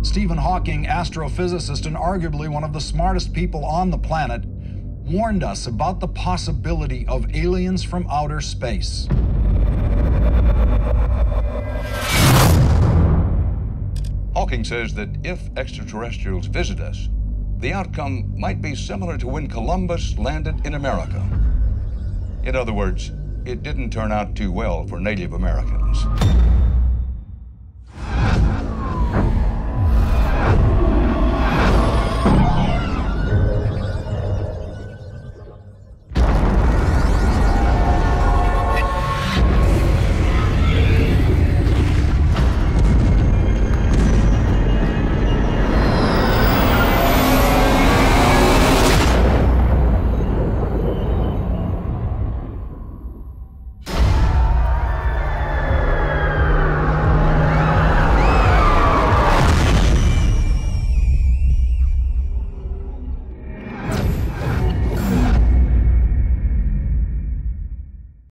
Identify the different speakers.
Speaker 1: Stephen Hawking, astrophysicist and arguably one of the smartest people on the planet, warned us about the possibility of aliens from outer space.
Speaker 2: Hawking says that if extraterrestrials visit us, the outcome might be similar to when Columbus landed in America. In other words, it didn't turn out too well for Native Americans.